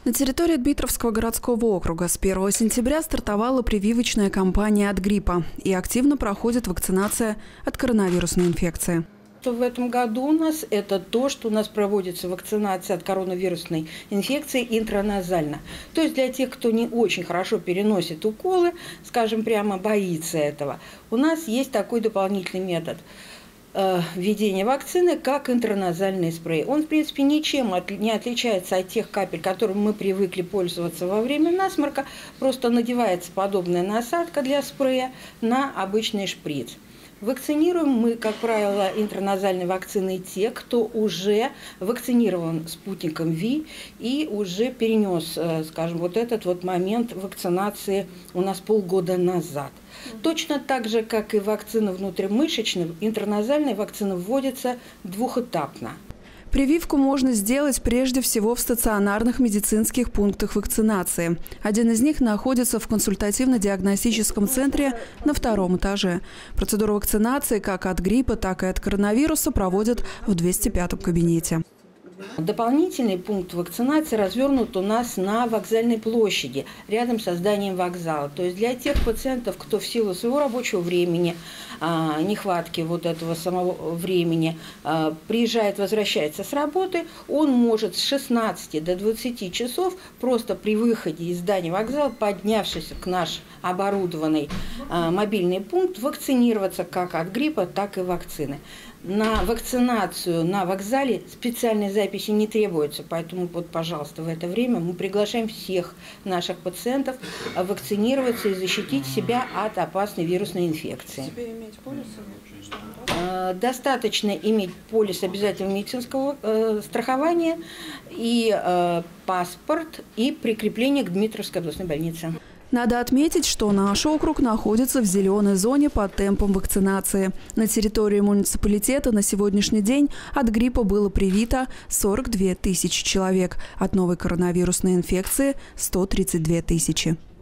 На территории Дмитровского городского округа с 1 сентября стартовала прививочная кампания от гриппа и активно проходит вакцинация от коронавирусной инфекции. В этом году у нас это то, что у нас проводится вакцинация от коронавирусной инфекции интраназально. То есть для тех, кто не очень хорошо переносит уколы, скажем прямо, боится этого, у нас есть такой дополнительный метод введения вакцины, как интраназальный спрей. Он, в принципе, ничем не отличается от тех капель, которыми мы привыкли пользоваться во время насморка. Просто надевается подобная насадка для спрея на обычный шприц. Вакцинируем мы, как правило, интраназальной вакциной те, кто уже вакцинирован спутником ВИ и уже перенес, скажем, вот этот вот момент вакцинации у нас полгода назад. Точно так же, как и вакцина внутримышечная, интерназальная вакцина вводится двухэтапно. Прививку можно сделать прежде всего в стационарных медицинских пунктах вакцинации. Один из них находится в консультативно-диагностическом центре на 2-м этаже. Процедуру вакцинации как от гриппа, так и от коронавируса проводят в 205-м кабинете. Дополнительный пункт вакцинации развернут у нас на вокзальной площади, рядом с зданием вокзала. То есть для тех пациентов, кто в силу своего рабочего времени, нехватки вот этого самого времени, приезжает, возвращается с работы, он может с 16 до 20 часов просто при выходе из здания вокзала, поднявшись к наш оборудованный мобильный пункт, вакцинироваться как от гриппа, так и вакцины. На вакцинацию на вокзале специальной записи не требуется, поэтому, вот, пожалуйста, в это время мы приглашаем всех наших пациентов вакцинироваться и защитить себя от опасной вирусной инфекции. Достаточно иметь полис обязательного медицинского страхования и паспорт и прикрепление к Дмитровской областной больнице. Надо отметить, что наш округ находится в зеленой зоне по темпам вакцинации. На территории муниципалитета на сегодняшний день от гриппа было привито 42 тысячи человек, от новой коронавирусной инфекции – 132 тысячи.